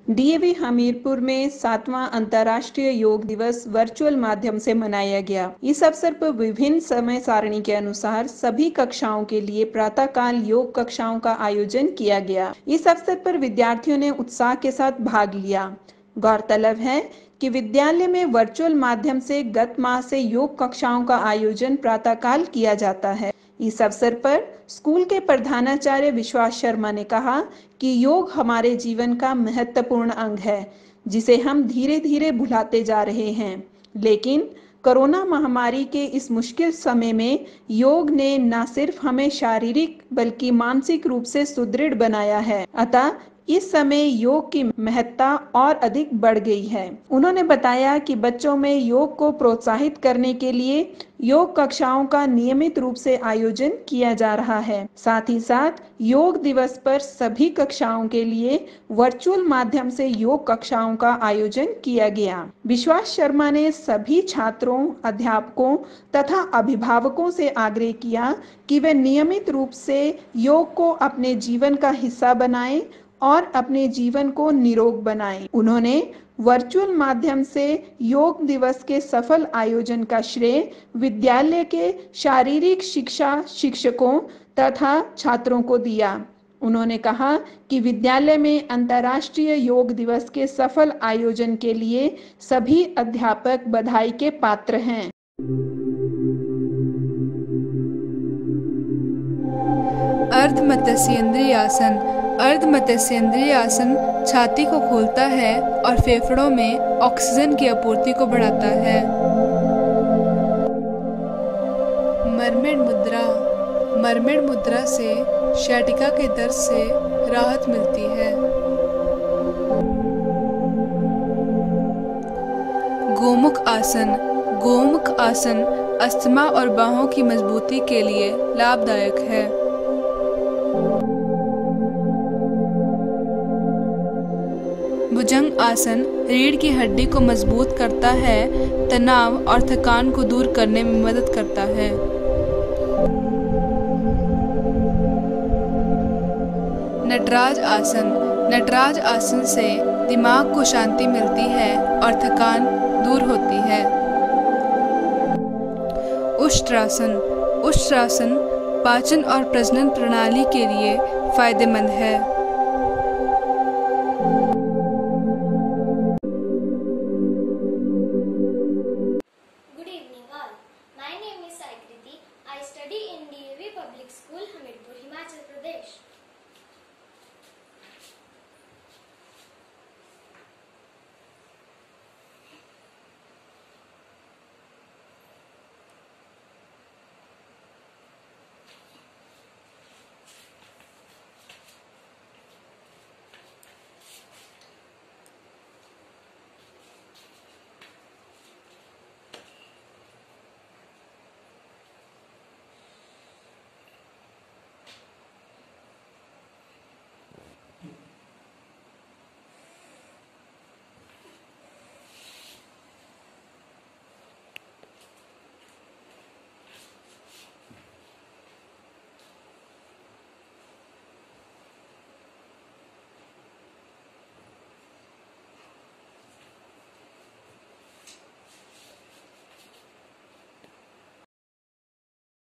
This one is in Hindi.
डीएवी हमीरपुर में 7वां अंतर्राष्ट्रीय योग दिवस वर्चुअल माध्यम से मनाया गया। इस अवसर पर विभिन्न समय सारणी के अनुसार सभी कक्षाओं के लिए प्रातःकाल योग कक्षाओं का आयोजन किया गया। इस अवसर पर विद्यार्थियों ने उत्साह के साथ भाग लिया। गौरतलब है कि विद्यालय में वर्चुअल माध्यम से गत माह से योग कक्षाओं का आयोजन प्रातःकाल किया जाता है। इस अवसर पर स्कूल के प्रधानाचार्य विश्वास शर्मा ने कहा कि योग हमारे जीवन का महत्वपूर्ण अंग है, जिसे हम धीरे धीरे भुलाते जा रहे हैं। लेकिन कोरोना महामारी के इस मुश्किल समय में योग ने न सिर्फ हमें शारीरिक बल्कि मानसिक रूप से सुदृढ़ बनाया है। अतः इस समय योग की महत्ता और अधिक बढ़ गई है। उन्होंने बताया कि बच्चों में योग को प्रोत्साहित करने के लिए योग कक्षाओं का नियमित रूप से आयोजन किया जा रहा है। साथ ही साथ योग दिवस पर सभी कक्षाओं के लिए वर्चुअल माध्यम से योग कक्षाओं का आयोजन किया गया। विश्वास शर्मा ने सभी छात्रों, अध्यापकों तथा अभिभावकों से आग्रह किया कि वे नियमित रूप से योग को अपने जीवन का हिस्सा बनाएं और अपने जीवन को निरोग बनाएं। उन्होंने वर्चुअल माध्यम से योग दिवस के सफल आयोजन का श्रेय विद्यालय के शारीरिक शिक्षा शिक्षकों तथा छात्रों को दिया। उन्होंने कहा कि विद्यालय में अंतर्राष्ट्रीय योग दिवस के सफल आयोजन के लिए सभी अध्यापक बधाई के पात्र हैं। अर्धमत्स्येंद्रिय आसन। अर्धमत्स्येंद्रिय आसन छाती को खोलता है और फेफड़ों में ऑक्सीजन की आपूर्ति को बढ़ाता है। मरमेड मुद्रा। मरमेड मुद्रा से शैटिका के दर्द से राहत मिलती है। गोमुख आसन। गोमुख आसन अस्थमा और बाहों की मजबूती के लिए लाभदायक है। भुजंग आसन रीढ़ की हड्डी को मजबूत करता है, तनाव और थकान को दूर करने में मदद करता है। नटराज आसन। नटराज आसन से दिमाग को शांति मिलती है और थकान दूर होती है। उष्ट्रासन। उष्ट्रासन पाचन और प्रजनन प्रणाली के लिए फायदेमंद है।